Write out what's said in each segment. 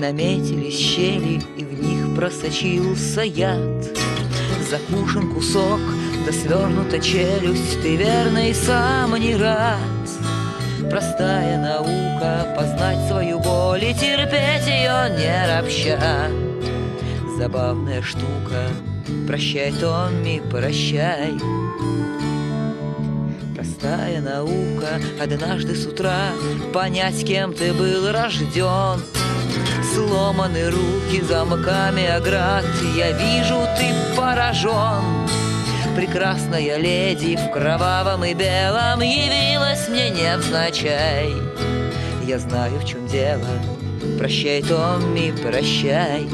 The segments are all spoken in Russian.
наметились щели, и в них просочился яд. Закушен кусок, да свернута челюсть, ты верно и сам не рад. Простая наука — познать свою боль и терпеть ее не ропща. Забавная штука, прощай, Томми, прощай. Простая наука — однажды с утра понять, кем ты был рожден. Сломаны руки замками оград, я вижу, ты поражен. Прекрасная леди в кровавом и белом явилась мне невзначай. Я знаю, в чем дело, прощай, Томми, прощай.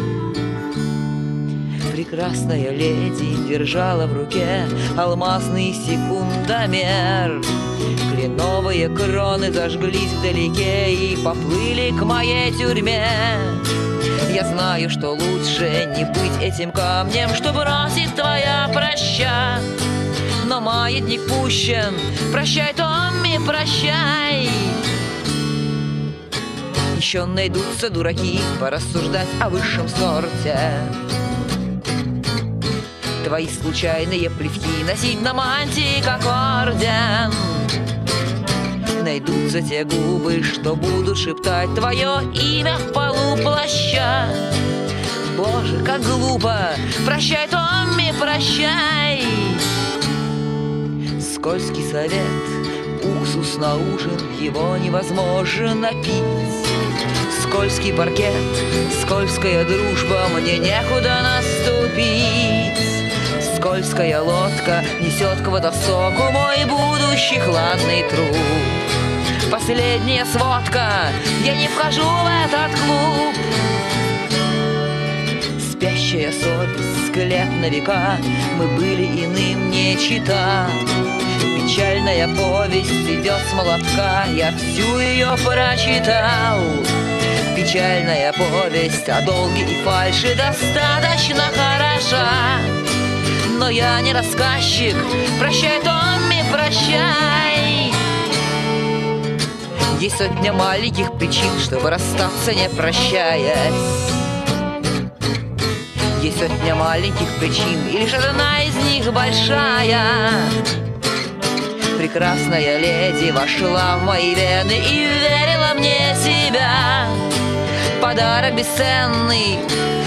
Прекрасная леди держала в руке алмазный секундомер. Кленовые кроны зажглись вдалеке и поплыли к моей тюрьме. Я знаю, что лучше не быть этим камнем, что бросит твоя проща. Но маятник пущен, прощай, Томми, прощай. Еще найдутся дураки порассуждать о высшем сорте. Твои случайные плевки носить на мантии, как орден. Найдутся те губы, что будут шептать твое имя в полу плаща. Боже, как глупо! Прощай, Томми, прощай! Скользкий совет, уксус на ужин, его невозможно пить. Скользкий паркет, скользкая дружба, мне некуда наступить. Скользкая лодка несет к водосоку мой будущий хладный труп. Последняя сводка, я не вхожу в этот клуб. Спящая совесть, склеп на века, мы были иным не чета. Печальная повесть идет с молотка, я всю ее прочитал. Печальная повесть о долге и фальши достаточно хороша. Но я не рассказчик, прощай, Томми, прощай. Есть сотня маленьких причин, чтобы расстаться, не прощаясь. Есть сотня маленьких причин, и лишь одна из них большая. Прекрасная леди вошла в мои вены и верила мне себя. Подарок бесценный,